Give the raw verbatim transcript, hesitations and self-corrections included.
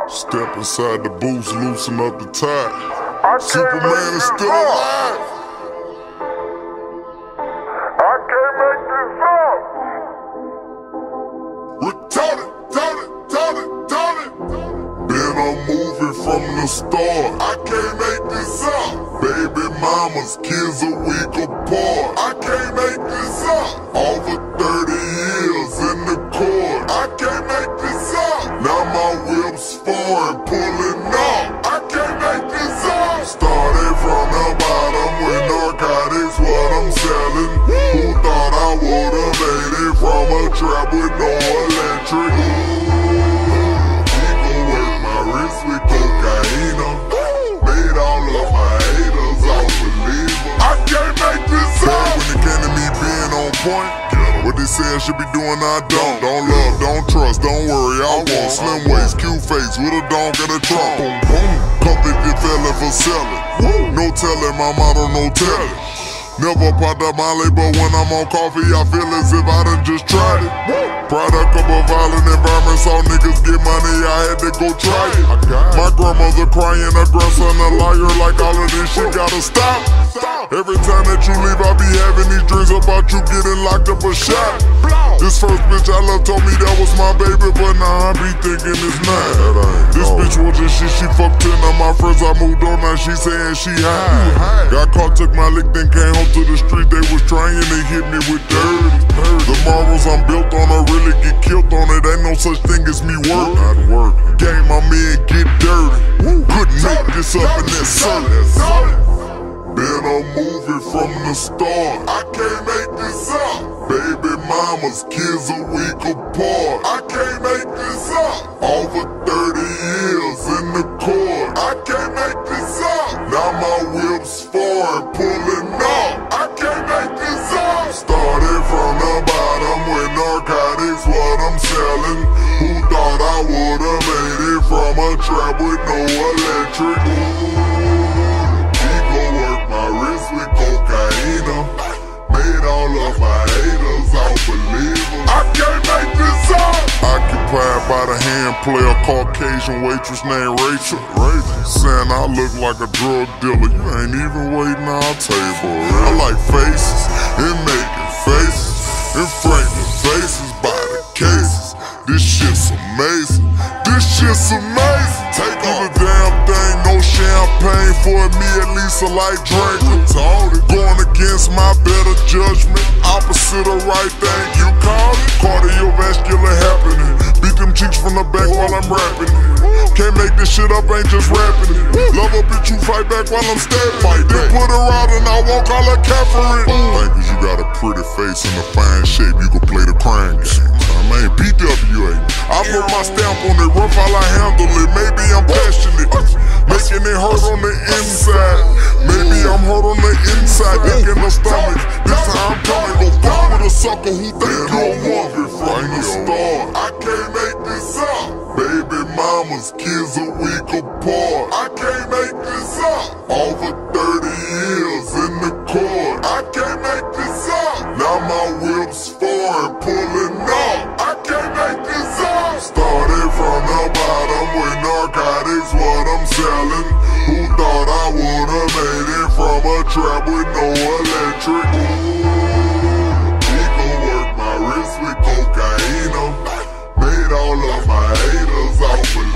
Step inside the booth, loosen up the tie. Superman is still alive. I can't make this up. Retarded, retarded, retarded, retarded. Been a movie from the start. I can't make this up. Baby mama's kids a week apart. I can't make this up. Over thirty years in the court. I can't make this up. Now my whip's foreign, pulling up. I can't make this up. Started from the bottom with narcotics, what I'm selling. Who thought I would've made it from a trap with no electric? We gon' work my wrist with cocaine. Made all of my haters out believer. I can't make this up. When it came to me being on point, what they say I should be doing, I don't. Don't love, don't trust, don't worry, I won't. Slim waist, cute face, with a dog and a trunk. Boom, boom. Convicted felon for selling. No telling, my motto, no telling. Never popped up Molly, but when I'm on coffee, I feel as if I done just tried it. Product of a violent environment, saw niggas get money, I had to go try it. My grandmother crying, a grandson a liar, like all of this shit gotta stop. Every time that you leave, I be having these dreams about you getting locked up or shot. This first bitch I love told me that was my baby, but now I be thinking it's not. This bitch wasn't shit, she fucked ten of my friends, I moved on, now she saying she high. Got caught, took my lick, then came home to the street, they was trying to hit me with dirt. The marbles I'm built on, I really get killed on it, ain't no such thing as me work. Not work. Game my men get dirty. Couldn't make this up in that circle. Been a movie from the start. I can't make this up. Baby mama's kids a week apart. I can't make this up. Over thirty years in the court. I can't make this up. Now my whip's foreign, pulling up. I can't make this up. Started from the bottom with narcotics, what I'm selling. Who thought I would've made it from a trap with no electric? We gon' work my wrist with cocaine. Made all of my haters out believers. I can't make this up. Occupied by the hand player, Caucasian waitress named Rachel. Rachel. Saying I look like a drug dealer, you ain't even waiting on our table. I like faces and making faces and framing faces by the cases. This shit's amazing. This shit's amazing. Take all the damn thing, no champagne for me, at least a light drink. Going against my better judgment, opposite of right thing. You call it cardiovascular happening. Beat them cheeks from the back while I'm rapping it. Can't make this shit up, ain't just rapping it. Love a bitch, you fight back while I'm stabbing it. Then put her out and I won't call her Catherine. Think cause you got a pretty face and a fine shape, you can play the crime game. I mean, B W A. I put my stamp on it, rough how I handle it. Maybe I'm passionate, making it hurt on the inside. Maybe I'm hurt on the inside, dick in the stomach. This how I'm coming, go fuck with a sucker who think you're a woman. From the start, I can't make this up. Baby mama's kids a week apart. I can't make this up. Over thirty years in the court. I can't make this up. Now my whip's foreign, pulling up. I can't make this up. Started from the bottom with narcotics, what I'm selling. Who thought I would've made it from a trap with no electric? We gon' work my wrist with cocaine. Made all of my haters out.